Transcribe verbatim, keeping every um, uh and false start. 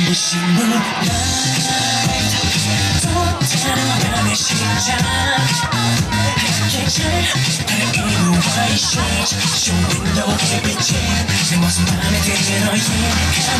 신문 또 다른 밤의 시작 Show window every day 내 모습 맘에 들어 yeah